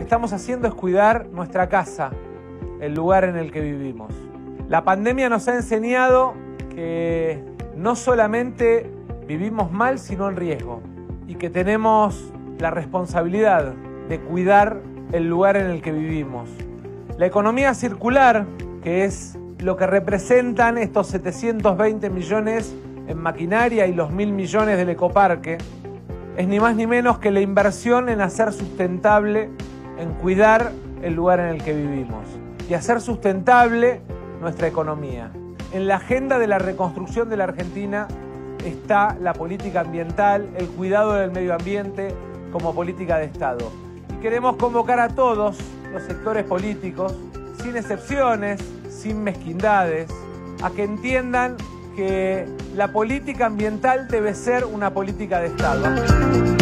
estamos haciendo es cuidar nuestra casa, el lugar en el que vivimos. La pandemia nos ha enseñado que no solamente vivimos mal, sino en riesgo, y que tenemos la responsabilidad de cuidar el lugar en el que vivimos. La economía circular, que es lo que representan estos 720 millones en maquinaria y los 1.000 millones del ecoparque, es ni más ni menos que la inversión en hacer sustentable, en cuidar el lugar en el que vivimos y hacer sustentable nuestra economía. En la agenda de la reconstrucción de la Argentina está la política ambiental, el cuidado del medio ambiente como política de Estado. Y queremos convocar a todos los sectores políticos, sin excepciones, sin mezquindades, a que entiendan que la política ambiental debe ser una política de Estado.